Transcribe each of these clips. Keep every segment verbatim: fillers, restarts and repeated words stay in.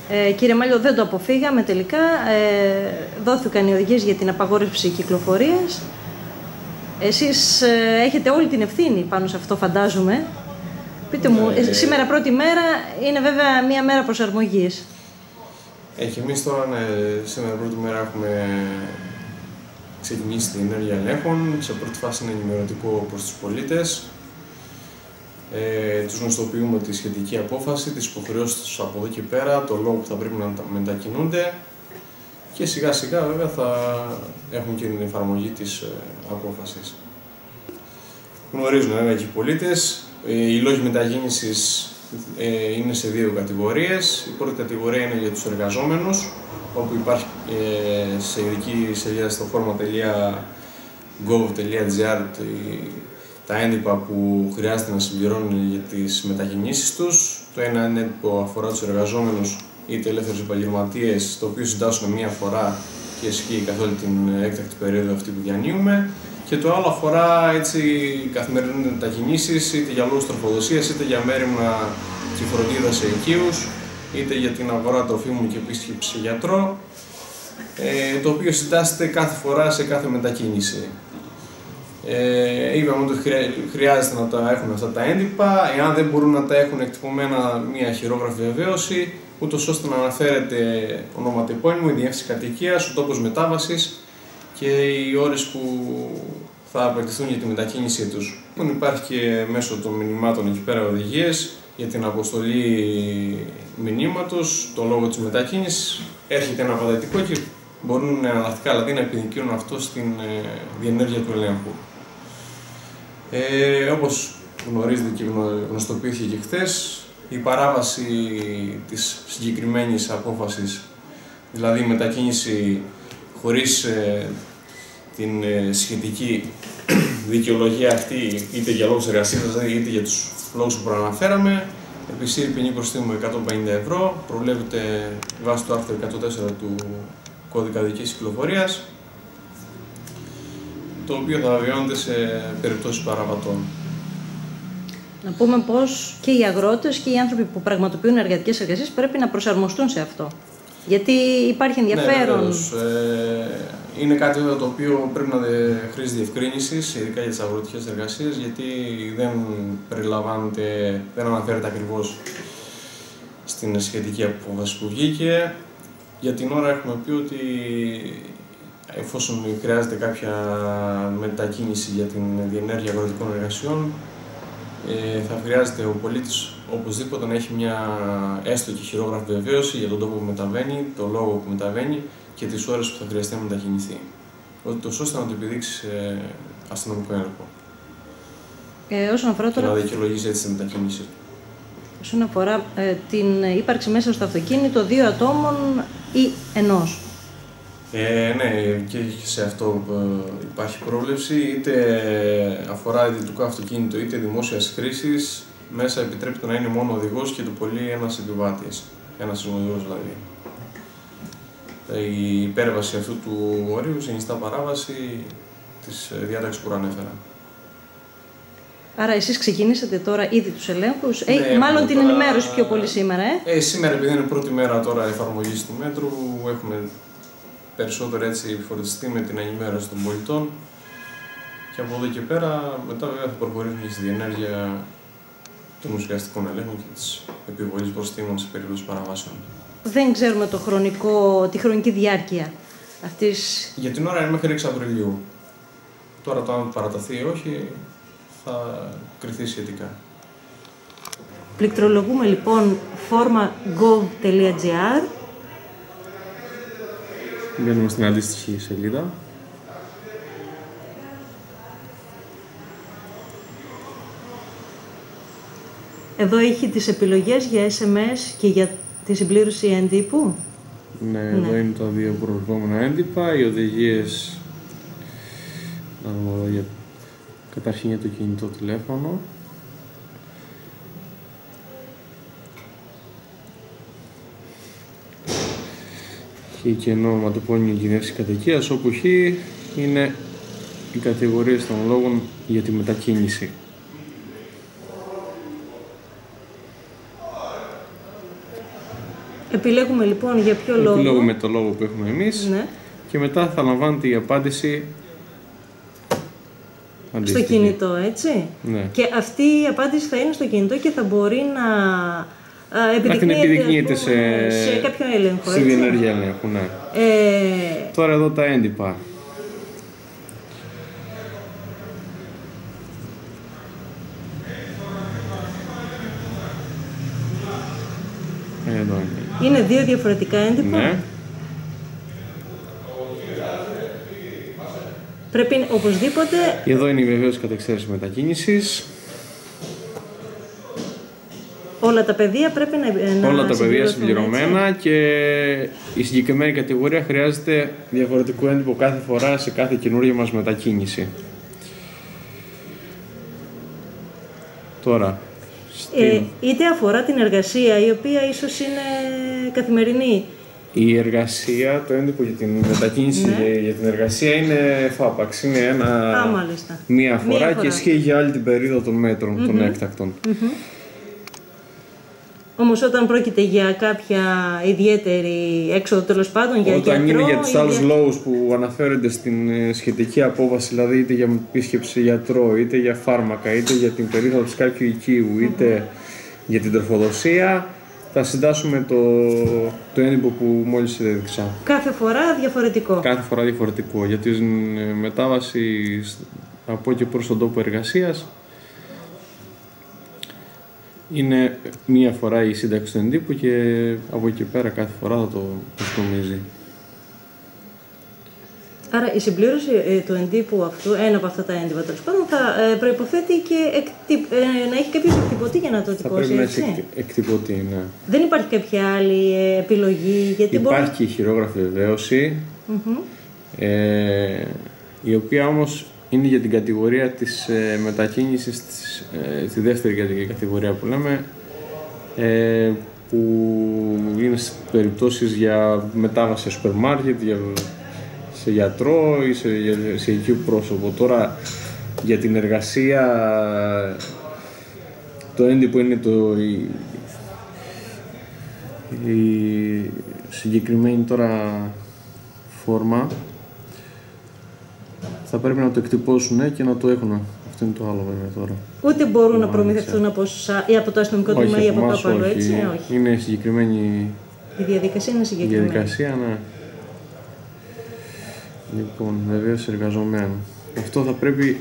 Ε, κύριε Μάλιο, δεν το αποφύγαμε τελικά. Ε, δόθηκαν οι οδηγίες για την απαγόρευση κυκλοφορίας. Εσείς ε, έχετε όλη την ευθύνη πάνω σε αυτό, φαντάζομαι. Πείτε μου, ε, σήμερα πρώτη μέρα είναι βέβαια μία μέρα προσαρμογής. Έχει, εμείς τώρα ναι, σήμερα πρώτη μέρα έχουμε ξεκινήσει την ενέργεια ελέγχων. Σε πρώτη φάση είναι ενημερωτικό προς τους πολίτες. Ε, τους γνωστοποιούμε τη σχετική απόφαση, τις υποχρεώσεις τους από εδώ και πέρα, το λόγο που θα πρέπει να μετακινούνται και σιγά σιγά βέβαια θα έχουν και την εφαρμογή της ε, απόφασης. Γνωρίζουν βέβαια και οι πολίτες, ε, οι λόγοι μετακίνησης ε, είναι σε δύο κατηγορίες. Η πρώτη κατηγορία είναι για τους εργαζόμενους, όπου υπάρχει ε, σε ειδική σελίδα στο φόρμα τελεία gov τελεία gr τα έντυπα που χρειάζεται να συμπληρώνουν για τις μετακινήσεις τους. Το ένα έντυπο αφορά τους εργαζόμενους είτε ελεύθερους επαγγελματίες, το οποίο συντάσσουν μία φορά και ισχύει καθ' όλη την έκτακτη περίοδο αυτή που διανύουμε. Και το άλλο αφορά έτσι καθημερινές μετακινήσεις, είτε για λόγους τροφοδοσίας, είτε για μέριμνα και φροντίδα σε οικείους, είτε για την αγορά τροφίμων και επίσκεψη σε γιατρό, ε, το οποίο συντάσσεται κάθε φορά σε κάθε μετακίνηση. Ε, είπαμε ότι χρειάζεται να τα έχουν αυτά τα έντυπα, εάν δεν μπορούν να τα έχουν εκτυπωμένα μια χειρόγραφη βεβαίωση, ούτως ώστε να αναφέρεται ονοματεπώνυμο, η διεύθυνση κατοικίας, ο τόπος μετάβασης και οι ώρες που θα απαιτηθούν για τη μετακίνησή τους. Υπάρχει και μέσω των μηνυμάτων εκεί πέρα οδηγίες για την αποστολή μηνύματος, το λόγο της μετακίνησης, έρχεται ένα απαντητικό και μπορούν εναλλακτικά δηλαδή να επιδικρίνουν αυτό στην ε, διενέργεια του ελέγχου. Ε, όπως γνωρίζετε και γνωστοποιήθηκε και χθες, η παράβαση της συγκεκριμένης απόφασης, δηλαδή η μετακίνηση χωρίς ε, την ε, σχετική δικαιολογία αυτή, είτε για λόγους εργασίας, είτε για τους λόγους που προαναφέραμε, επισύρει ποινή προστίμου εκατόν πενήντα ευρώ, προβλέπεται βάσει του άρθρου εκατόν τέσσερα του Κώδικα Οδικής Κυκλοφορίας, το οποίο θα βιώνεται σε περιπτώσεις παραβατών. Να πούμε πως και οι αγρότες και οι άνθρωποι που πραγματοποιούν εργατικές εργασίες πρέπει να προσαρμοστούν σε αυτό. Γιατί υπάρχει ενδιαφέρον. Ναι, ε, είναι κάτι το οποίο πρέπει να χρήζει διευκρίνησης, ειδικά για τις αγροτικές εργασίες, γιατί δεν περιλαμβάνεται, δεν αναφέρεται ακριβώς στην σχετική απόφαση που βγήκε. Για την ώρα έχουμε πει ότι εφόσον χρειάζεται κάποια μετακίνηση για την διενέργεια αγροτικών εργασιών, ε, θα χρειάζεται ο πολίτης οπωσδήποτε να έχει μια έστω και χειρόγραφη βεβαίωση για τον τόπο που μεταβαίνει, το λόγο που μεταβαίνει και τις ώρες που θα χρειαστεί να μετακινηθεί. Ώστε να το επιδείξει σε αστυνομικό έλεγχο. Ε, όσον αφορά τώρα... Και να δικαιολογήσει έτσι τη μετακίνηση. Όσον αφορά ε, την ύπαρξη μέσα στο αυτοκίνητο δύο ατόμων ή ενός. Ε, ναι, και σε αυτό ε, υπάρχει πρόβλεψη, είτε αφορά ιδιωτικό αυτοκίνητο είτε δημόσιας χρήσης, μέσα επιτρέπεται να είναι μόνο οδηγός και το πολύ ένας επιβάτης, ένας συνοδηγός δηλαδή. Η υπέρβαση αυτού του ορίου συνιστά παράβαση της διάταξης που ανέφερα. Άρα εσείς ξεκινήσατε τώρα ήδη τους ελέγχους, ναι, ε, μάλλον την τώρα... ενημέρωση πιο πολύ σήμερα, ε. ε. Σήμερα, επειδή είναι πρώτη μέρα τώρα εφαρμογής του μέτρου, έχουμε περισσότερο έτσι φορτιστεί με την ενημέρωση των πολιτών και από εδώ και πέρα μετά βέβαια θα προχωρήσουμε και στη διενέργεια των ουσιαστικών ελέγχων και της επιβολής προστίμων σε περίπτωση παραβάσεων. Δεν ξέρουμε το χρονικό, τη χρονική διάρκεια αυτής. Για την ώρα είναι μέχρι έξι Απριλίου. Τώρα το αν παραταθεί ή όχι θα κριθεί σχετικά. Πληκτρολογούμε λοιπόν φόρμα gov τελεία gr. Μπαίνουμε στην αντίστοιχη σελίδα. Εδώ έχει τις επιλογές για ες εμ ες και για τη συμπλήρωση εντύπου. Ναι, ναι, εδώ είναι τα δύο προβλεπόμενα έντυπα, οι οδηγίες για, καταρχήν για το κινητό τηλέφωνο. Χ και ενώ ονοματεπώνυμο και διεύθυνση κατοικίας, όπου Χ είναι οι κατηγορίες των λόγων για τη μετακίνηση. Επιλέγουμε λοιπόν για ποιο λόγο. Επιλέγουμε το λόγο που έχουμε εμείς, ναι. Και μετά θα λαμβάνεται η απάντηση στο κινητό, έτσι. Ναι. Και αυτή η απάντηση θα είναι στο κινητό και θα μπορεί να επιδεικνύεται, επιδεικνύεται σε, σε κάποιο έλεγχο. Στη διενέργεια έλεγχου, ναι. Ε... Τώρα εδώ τα έντυπα. Εδώ είναι. Είναι δύο διαφορετικά έντυπα. Ναι. Πρέπει οπωσδήποτε... Εδώ είναι η βεβαίωση κατεξαίρεση μετακίνησης. Όλα τα πεδία πρέπει να, Όλα να τα πεδία συμπληρωμένα και η συγκεκριμένη κατηγορία χρειάζεται διαφορετικό έντυπο κάθε φορά σε κάθε καινούργια μας μετακίνηση. Τώρα, στην... ε, είτε αφορά την εργασία, η οποία ίσως είναι καθημερινή. Η εργασία, το έντυπο για την μετακίνηση, ναι. Για την εργασία είναι φάπαξ, είναι ένα, Α, μάλιστα. μία φορά, μία και φορά. Ισχύει για όλη την περίοδο των μέτρων, mm-hmm. των έκτακτων. Mm-hmm. Όμως όταν πρόκειται για κάποια ιδιαίτερη έξοδο, τέλος πάντων, για όταν γιατρό... είναι για τους για... άλλους λόγους που αναφέρονται στην σχετική απόβαση, δηλαδή είτε για επίσκεψη γιατρό, είτε για φάρμακα, είτε για την περίθαλψη κάποιου οικείου, είτε mm-hmm. για την τροφοδοσία, θα συντάσσουμε το, το έντυπο που μόλις έδειξα. Κάθε φορά διαφορετικό. Κάθε φορά διαφορετικό. Για την μετάβαση από και προς τον τόπο εργασίας είναι μία φορά η σύνταξη του εντύπου και από εκεί πέρα κάθε φορά θα το προσκομίζει. Άρα η συμπλήρωση ε, του εντύπου αυτού, ένα από αυτά τα έντυπα τέλος πάντων, θα ε, προϋποθέτει και εκτι, ε, να έχει κάποιος εκτυπωτή για να το τυπώσει, θα πρέπει έτσι. να έχει εκτυπωτή, ναι. Δεν υπάρχει κάποια άλλη ε, επιλογή, γιατί υπάρχει μπορεί... η χειρόγραφη βεβαίωση, mm-hmm. ε, η οποία όμως είναι για την κατηγορία της ε, μετακίνησης, της, ε, τη δεύτερη κατηγορία που λέμε, ε, που είναι σε περιπτώσεις για μετάβαση σε σούπερ μάρκετ, για, σε γιατρό ή σε, σε οικείο πρόσωπο. Τώρα για την εργασία το έντυπο είναι το, η, η συγκεκριμένη τώρα φόρμα. Θα πρέπει να το εκτυπώσουν και να το έχουν. Αυτό είναι το άλλο βέβαια τώρα. Ούτε μπορούν να προμηθευτούν από, ή από το αστυνομικό τμήμα ή από κάπου άλλο, έτσι. Όχι. Είναι συγκεκριμένη. Η διαδικασία είναι συγκεκριμένη. Η διαδικασία, ναι. Λοιπόν, βεβαίως εργαζομένου. Αυτό θα πρέπει.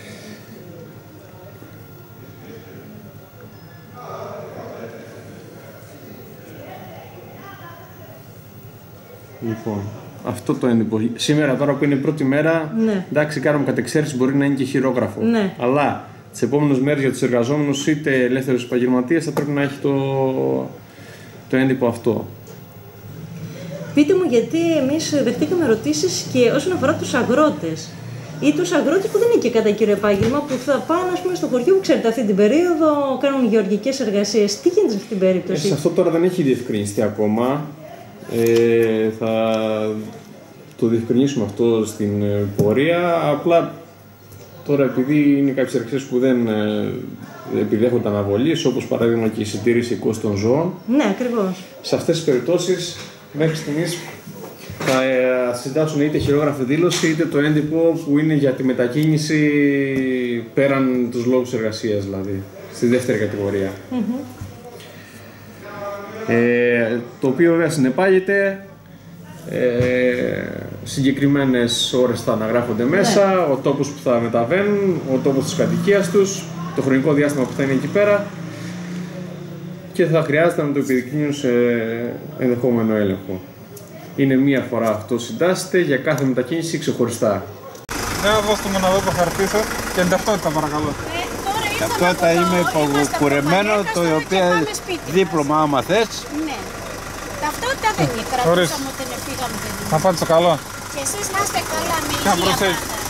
Λοιπόν, αυτό το έντυπο. Σήμερα, τώρα που είναι η πρώτη μέρα, ναι. εντάξει, κάνουμε κατεξαίρεση, μπορεί να είναι και χειρόγραφο. Ναι. Αλλά τις επόμενες μέρες για τους εργαζόμενους είτε ελεύθερους επαγγελματίες θα πρέπει να έχει το, το έντυπο αυτό. Πείτε μου, γιατί εμείς δεχτήκαμε ερωτήσεις και όσον αφορά τους αγρότες ή τους αγρότες που δεν είναι και κατά κύριο επάγγελμα, που θα πάνε ας πούμε, στο χωριό που ξέρετε αυτή την περίοδο, κάνουν γεωργικές εργασίες. Τι γίνεται σε αυτή την περίπτωση? Ε, σε αυτό τώρα δεν έχει διευκρινιστεί ακόμα. Ε, θα το διευκρινίσουμε αυτό στην πορεία. Απλά τώρα, επειδή είναι κάποιες εργασίες που δεν ε, επιδέχονται αναβολής, όπως παράδειγμα και η συντήρηση οικόσης των ζώων. Ναι, ακριβώς. Σε αυτές τις περιπτώσεις, μέχρι στιγμής θα ε, συντάσσουν είτε χειρόγραφη δήλωση είτε το έντυπο που είναι για τη μετακίνηση πέραν τους λόγους εργασίας, δηλαδή στη δεύτερη κατηγορία. Mm-hmm. Ε, το οποίο βέβαια συνεπάγεται ε, συγκεκριμένες ώρες θα αναγράφονται μέσα, ναι. Ο τόπος που θα μεταβαίνουν, ο τόπος της κατοικίας τους, το χρονικό διάστημα που θα είναι εκεί πέρα και θα χρειάζεται να το επιδεικνύουν σε ενδεχόμενο έλεγχο. Είναι μία φορά αυτό συντάσσεται για κάθε μετακίνηση ξεχωριστά. Ναι, δώστε μου να δω το χαρτί σας και την ταυτότητα παρακαλώ. Ταυτότητα είμαι υποκουρεμένο, το οποίο δίπλωμα άμα θες. Ναι. Ταυτότητα δεν είναι, κρατούσαμε όταν πήγαμε. Να πάτε στο καλό. Και εσείς να είστε καλά, με υγεία πάντα.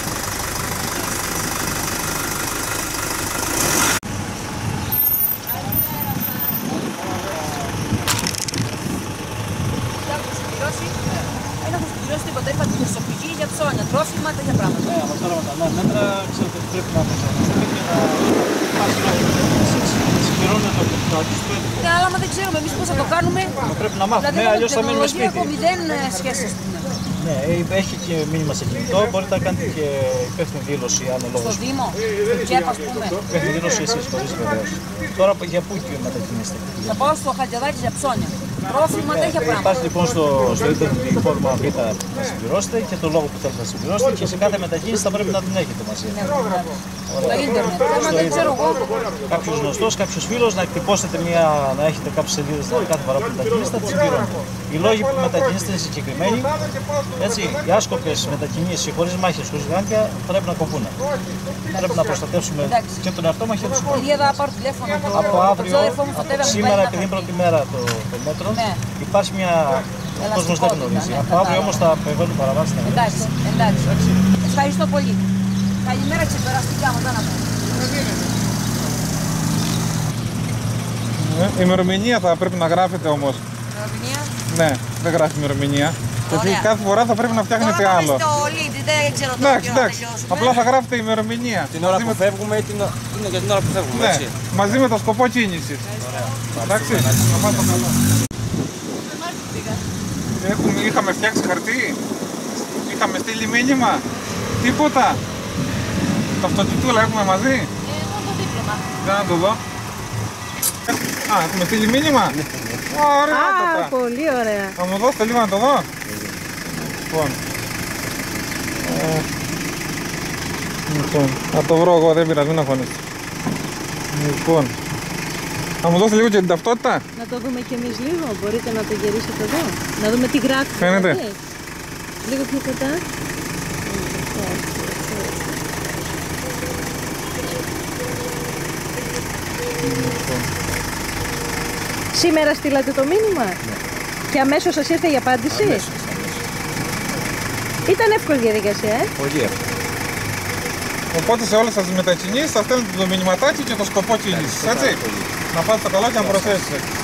Δεν έχω συμπληρώσει τίποτα, είπα την προσωπική για ψώνια, τρόφιμα, τέτοια πράγματα. Ναι, αλλά τώρα με τα μέτρα ξέρετε πρέπει να προσαρμοστούμε και να υπάρχει να συμπληρώνουν το κάτι στο έντυπο. Ναι, αλλά άμα δεν ξέρουμε εμείς πώς θα το κάνουμε. Πρέπει να μάθουμε, Δηλαδή, αλλιώς θα μείνουμε σπίτι. Έχω μηδέν σχέση, ας πούμε. Ναι, έχει και μήνυμα σε κινητό, μπορείτε να κάνετε και υπεύθυνη δήλωση αν ο λόγος. Στο Δήμο, στο ΚΕΠ, ας πούμε. Υπεύθυνη δήλωση εσείς χωρίς βεβαίως. Τώρα για πού και μετακινήσετε? Θα πάω στο Χαλκιδάκι για ψώνια. Τρόφιμα, τέτοια πράγματα. Υπάρχει λοιπόν στο, στο ίντερνετ η φόρμα Β να συμπληρώσετε και το λόγο που θέλετε να συμπληρώσετε και σε κάθε μετακίνηση θα πρέπει να την έχετε μαζί. Ναι, στο ίντερνετ. Άμα δεν ξέρω εγώ. Κάποιος γνωστός, κάποιος φίλος, να εκτυπώσετε μια, να έχετε κάποιες σελίδες δηλαδή, κάθε φορά που μετακινήσετε, θα τις συμπληρώνετε. Οι λόγοι που μετακινήσετε είναι συγκεκριμένοι. Έτσι, οι άσκοπες μετακινήσεις χωρίς μάχες, χωρίς γάντια πρέπει να κοπούν. Πρέπει να προστατεύσουμε και τον εαυτό μας και τους υπόλοιπους. Κυρία, θα πάρω τηλέφωνο. Από αύριο, σήμερα επειδή είναι πρώτη μέρα το, το μέτρο, ναι. Υπάρχει μια. Ο κόσμος δεν γνωρίζει. Από αύριο όμως θα επεμβαίνουν παραβάσεις. Εντάξει, εντάξει. Ευχαριστώ πολύ. Καλημέρα, ξεπεραστικά μετά να πω. Η ημερομηνία θα πρέπει να γράφετε όμως. Ημερομηνία. Ναι, δεν γράφει ημερομηνία. Γιατί κάθε φορά θα πρέπει να φτιάχνετε άλλο. Στο lead, δεν ξέρω το εντάξει, εντάξει. Απλά θα γράφετε ημερομηνία. Την ώρα που φεύγουμε ή την... είναι για την ώρα που φεύγουμε, ναι, έτσι. Μαζί με το σκοπό κίνησης. Εντάξει, να πάτε καλά. Έχουμε, είχαμε φτιάξει χαρτί, είχαμε στείλει μήνυμα, τίποτα. Ταυτοτητούλα έχουμε μαζί. Εδώ το δίπλωμα. Για να το δω. Α, έχουμε στείλει μήνυμα. Ωραία, Α, πολύ ωραία. Θα μου δώσετε λίγο να το δω. Λοιπόν. Ε, λοιπόν, να το βρω εγώ, δεν πειράζει, μην αγχώνεσαι. Λοιπόν. Θα μου δώσετε λίγο και την ταυτότητα. Να το δούμε κι εμείς λίγο, μπορείτε να το γυρίσετε εδώ. Να δούμε τι γράφει. Φαίνεται. Δηλαδή. Λίγο πιο κοντά. Σήμερα στείλατε το μήνυμα. Ναι. Και αμέσως σας ήρθε η απάντηση. Αμέσως, αμέσως. Ήταν εύκολη διαδικασία, ε. Πολύ εύκολη. Οπότε σε όλες σας τις μετακινήσεις θα στέλνετε το μηνυματάκι και το σκοπό κίνησης, έτσι. Να πάτε στο καλό και να προσθέσετε.